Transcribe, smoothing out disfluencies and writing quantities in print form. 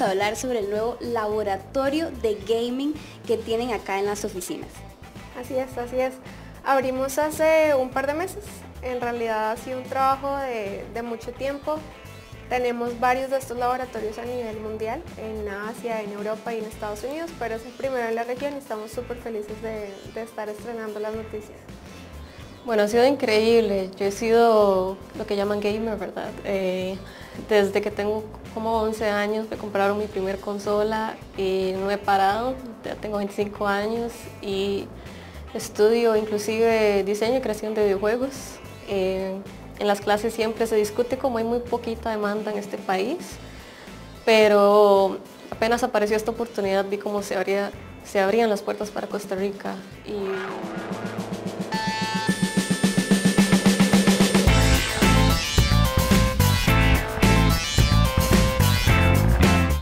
a hablar sobre el nuevo laboratorio de gaming que tienen acá en las oficinas. Así es, así es. Abrimos hace un par de meses. En realidad ha sido un trabajo de mucho tiempo. Tenemos varios de estos laboratorios a nivel mundial, en Asia, en Europa y en Estados Unidos, pero es el primero en la región y estamos súper felices de estar estrenando las noticias. Bueno, ha sido increíble. Yo he sido lo que llaman gamer, ¿verdad? Desde que tengo como 11 años me compraron mi primer consola y no he parado. Ya tengo 25 años y estudio inclusive diseño y creación de videojuegos. En las clases siempre se discute como hay muy poquita demanda en este país, pero apenas apareció esta oportunidad vi cómo se abrían las puertas para Costa Rica y